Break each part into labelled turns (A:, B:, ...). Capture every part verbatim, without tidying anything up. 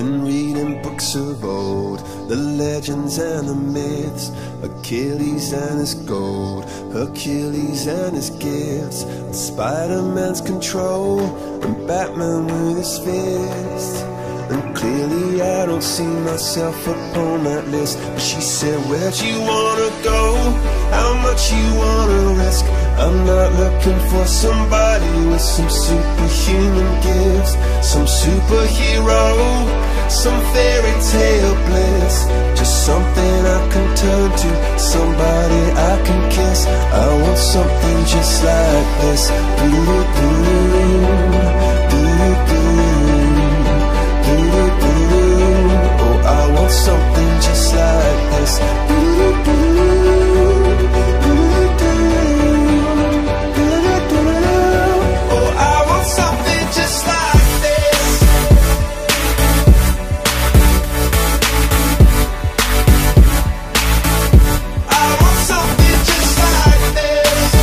A: been reading books of old, the legends and the myths, Achilles and his gold, Hercules and his gifts, and Spider-Man's control, and Batman with his fist. And clearly I don't see myself upon that list. But she said, where'd you wanna go? How much you wanna risk? I'm not looking for somebody with some superhuman gifts, some superhero, some fairy tale bliss. Just something I can turn to, somebody I can kiss. I want something just like this. Do-do-do, do-do-do. Oh, I want something just like this. Oh, I want something just like this. I want something just like this.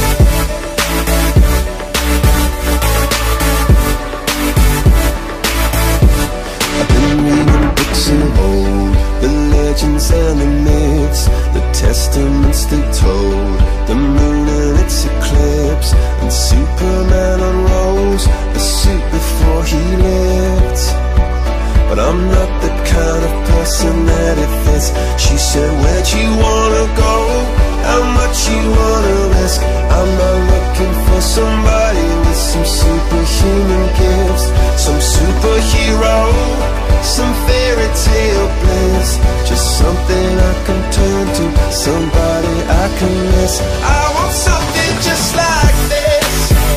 A: I've been reading books of old, the legends and the myths, the testaments they told, the moon and its eclipse, and Superman unrolls the suit before he lived. But I'm not the kind of person that it fits. She said, where'd you wanna go? How much you wanna risk? I'm not looking for somebody with some superhuman gifts, some superhero, some fairy tale bliss. Just something I can turn to, somebody I can miss. I want something just like this.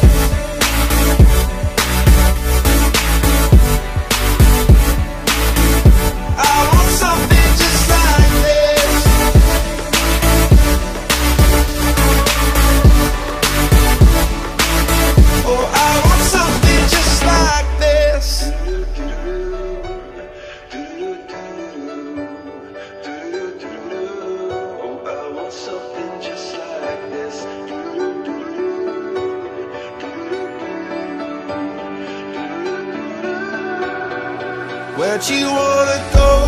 A: I want something just like this. Oh, I want something just like this. Where'd you wanna go?